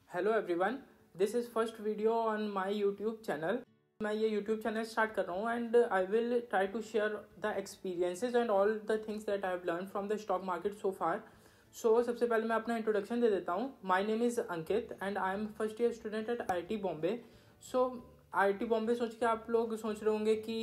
Hello everyone, this is first video on my YouTube channel. मैं ये YouTube channel start कर रहा हूँ and I will try to share the experiences and all the things that I have learn from the stock market so far. So सबसे पहले मैं अपना introduction दे देता हूँ। My name is Ankit and I am first year student at IIT Bombay. सो IIT Bombay सोच के आप लोग सोच रहे होंगे कि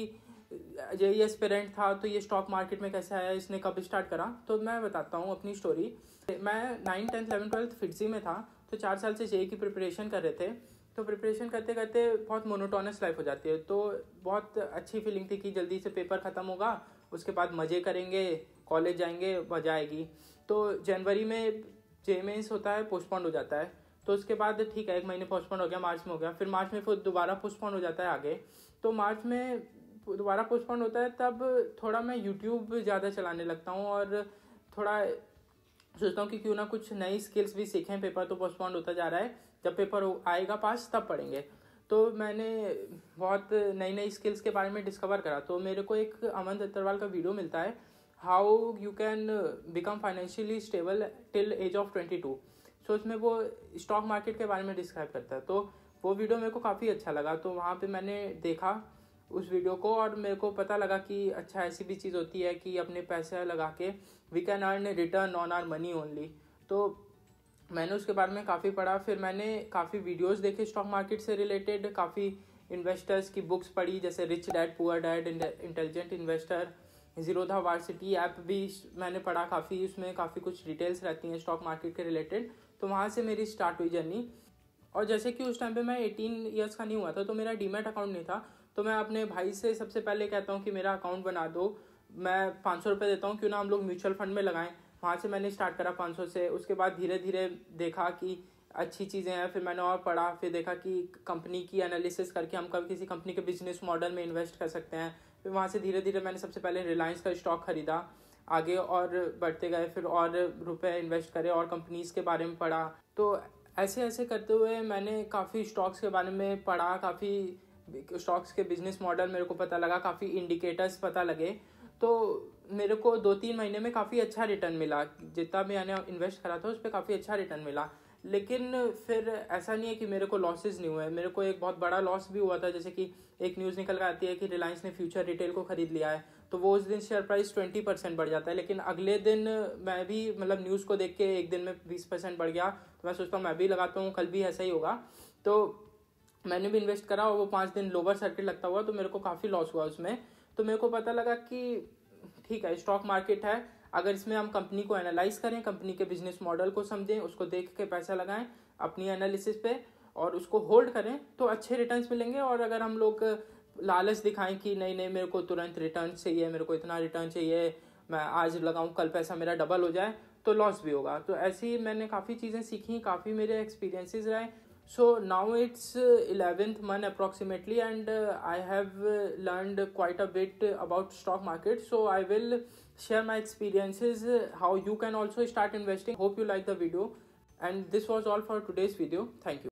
यही एस्पिरेंट था तो ये स्टॉक मार्केट में कैसे आया, इसने कब स्टार्ट करा। तो मैं बताता हूँ अपनी स्टोरी। मैं 9th 10th 11th 12th FIITJEE में था, तो 4 साल से जेई की प्रिपरेशन कर रहे थे। तो प्रिपरेशन करते करते बहुत मोनोटोनस लाइफ हो जाती है, तो बहुत अच्छी फीलिंग थी कि जल्दी से पेपर ख़त्म होगा, उसके बाद मज़े करेंगे, कॉलेज जाएंगे, मज़ा आएगी। तो जनवरी में जे मेंस होता है, पोस्टपोन हो जाता है। तो उसके बाद ठीक है, 1 महीने पोस्टपोन हो गया, मार्च में हो गया, फिर मार्च में फिर दोबारा पोस्टपोन हो जाता है आगे। तो मार्च में दोबारा पोस्टपोन होता है, तब थोड़ा मैं यूट्यूब ज़्यादा चलाने लगता हूँ और थोड़ा सोचता हूँ कि क्यों ना कुछ नई स्किल्स भी सीखें। पेपर तो पोस्टपोन होता जा रहा है, जब पेपर आएगा पास तब पढ़ेंगे। तो मैंने बहुत नई नई स्किल्स के बारे में डिस्कवर करा। तो मेरे को एक अमन दत्तरवाल का वीडियो मिलता है, how you can become financially stable till age of 22। So उसमें वो स्टॉक मार्केट के बारे में डिस्क्राइब करता है। तो वो वीडियो मेरे को काफ़ी अच्छा लगा, तो वहाँ पर मैंने देखा उस वीडियो को और मेरे को पता लगा कि अच्छा ऐसी भी चीज़ होती है कि अपने पैसे लगा के we can earn return on our money only. तो मैंने उसके बारे में काफ़ी पढ़ा, फिर मैंने काफ़ी वीडियोस देखे स्टॉक मार्केट से रिलेटेड, काफ़ी इन्वेस्टर्स की बुक्स पढ़ी, जैसे rich dad poor dad, intelligent investor, Zerodha varsity app भी मैंने पढ़ा काफ़ी। उसमें काफ़ी कुछ डिटेल्स रहती हैं स्टॉक मार्केट के रिलेटेड। तो वहाँ से मेरी स्टार्ट हुई जर्नी। और जैसे कि उस टाइम पे मैं 18 ईयर्स का नहीं हुआ था, तो मेरा डीमैट अकाउंट नहीं था। तो मैं अपने भाई से सबसे पहले कहता हूँ कि मेरा अकाउंट बना दो, मैं 500 रुपये देता हूँ, क्यों ना हम लोग म्यूचुअल फंड में लगाएं। वहाँ से मैंने स्टार्ट करा 500 से। उसके बाद धीरे धीरे देखा कि अच्छी चीज़ें हैं, फिर मैंने और पढ़ा, फिर देखा कि कंपनी की एनालिसिस करके हम कभी किसी कंपनी के बिजनेस मॉडल में इन्वेस्ट कर सकते हैं। फिर वहाँ से धीरे धीरे मैंने सबसे पहले रिलायंस का स्टॉक खरीदा, आगे और बढ़ते गए, फिर और रुपए इन्वेस्ट करे और कंपनीज के बारे में पढ़ा। तो ऐसे ऐसे करते हुए मैंने काफ़ी स्टॉक्स के बारे में पढ़ा, काफ़ी स्टॉक्स के बिजनेस मॉडल मेरे को पता लगा, काफ़ी इंडिकेटर्स पता लगे। तो मेरे को 2-3 महीने में काफ़ी अच्छा रिटर्न मिला, जितना भी मैंने इन्वेस्ट करा था उस पर काफ़ी अच्छा रिटर्न मिला। लेकिन फिर ऐसा नहीं है कि मेरे को लॉसेस नहीं हुए, मेरे को एक बहुत बड़ा लॉस भी हुआ था। जैसे कि एक न्यूज़ निकल कर आती है कि रिलायंस ने फ्यूचर रिटेल को खरीद लिया है, तो वो उस दिन शेयर प्राइस 20% बढ़ जाता है। लेकिन अगले दिन मैं भी मतलब न्यूज़ को देख के एक दिन में 20% बढ़ गया, तो मैं सोचता हूँ मैं भी लगाता हूँ, कल भी ऐसा ही होगा। तो मैंने भी इन्वेस्ट करा और वो 5 दिन लोअर सर्किट लगता हुआ, तो मेरे को काफ़ी लॉस हुआ उसमें। तो मेरे को पता लगा कि ठीक है, स्टॉक मार्केट है, अगर इसमें हम कंपनी को एनालाइज करें, कंपनी के बिजनेस मॉडल को समझें, उसको देख के पैसा लगाएं अपनी एनालिसिस पे और उसको होल्ड करें, तो अच्छे रिटर्न्स मिलेंगे। और अगर हम लोग लालच दिखाएं कि नहीं नहीं मेरे को तुरंत रिटर्न चाहिए, मेरे को इतना रिटर्न चाहिए, मैं आज लगाऊं कल पैसा मेरा डबल हो जाए, तो लॉस भी होगा। तो ऐसे ही मैंने काफ़ी चीज़ें सीखी, काफ़ी मेरे एक्सपीरियंसेस रहे। So now it's 11th month approximately and I have learned quite a bit about stock market. So I will share my experiences, how you can also start investing. Hope you like the video, and this was all for today's video. Thank you.